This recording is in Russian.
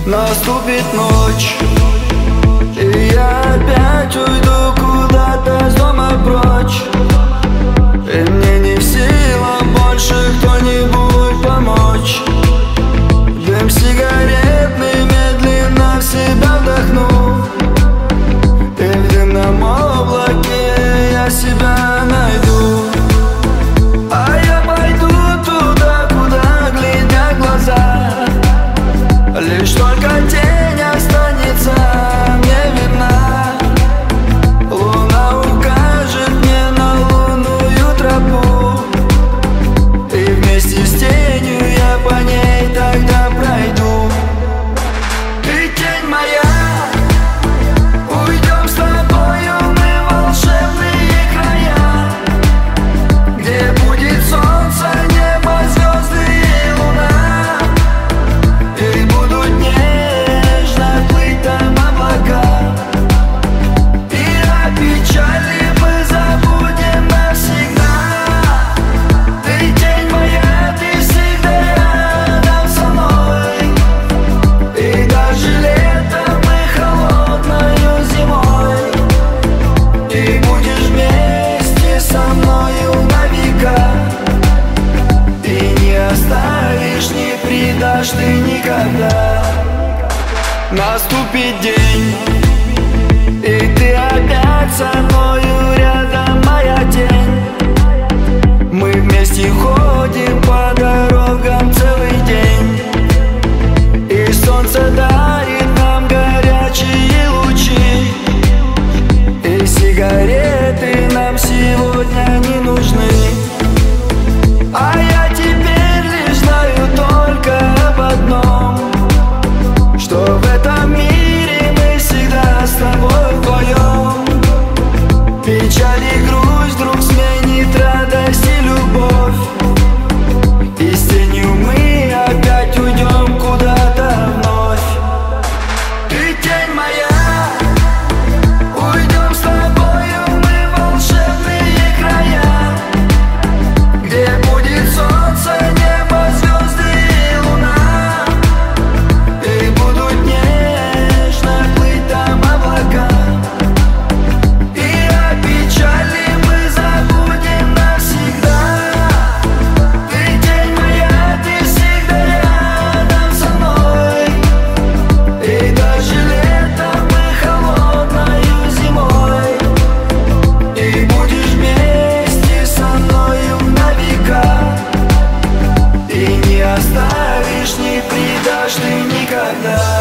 Наступит ночь, и я опять уйду куда-то с дома прочь. И мне не в силах больше кто-нибудь помочь. Дым сигаретный медленно в себя вдохну, и в дымном облаке я себя найду. А я пойду туда, куда глядят глаза. Лишь только тень останется мне видна. Луна укажет мне на лунную тропу, и вместе с тенью я по ней тогда пройду. Ты тень моя, уйдем с тобою мы в волшебные края, где будет солнце, небо, звезды и луна, и будут нежно плыть там облака. И о печали мы забудем навсегда. Ты тень моя, ты всегда рядом со мной, и даже летом и холодною зимой. Ты будешь вместе со мною на века, и не оставишь, не предашь ты никогда. Наступит день, и ты опять со мною рядом, моя тень. Мы вместе ходим по дорогам целый день, и солнце дарит нам горячие лучи, и сигареты нам сегодня не нужны. А я теперь лишь знаю только об одном, что в этом мире мы всегда с тобой вдвоем. Печаль и грусть вдруг сменит радость и любовь, и с тенью мы опять уйдем куда-то вновь. Ты тень моя, уйдем с тобою мы в волшебные края, где будет солнце, небо, звезды и луна, и будут нежно плыть там облака. И о печали мы забудем навсегда. Ты тень моя, ты всегда рядом со мной, и даже летом и холодною зимой. Ты будешь вместе со мною на века, и не оставишь, не предашь ты никогда.